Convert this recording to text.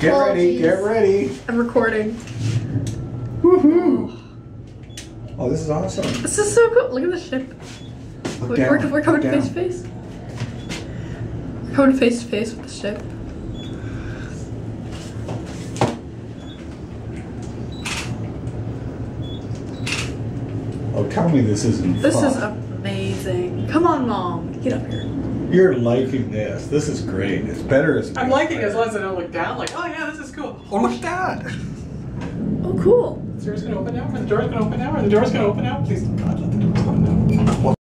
Get ready, get ready. I'm recording. Woohoo! Oh, this is awesome. This is so cool. Look at the ship. We're coming face to face. We're coming face to face with the ship. Oh, tell me this isn't fun. This is amazing. Come on, Mom. Get up here. You're liking this. This is great. It's better as I'm liking it as long as I don't look down. Like, oh yeah, this is cool. Oh, look at that. Oh, cool. The door's gonna open now? Are the doors gonna open now? Are the doors gonna open now? Please, God, let the doors open now. Well,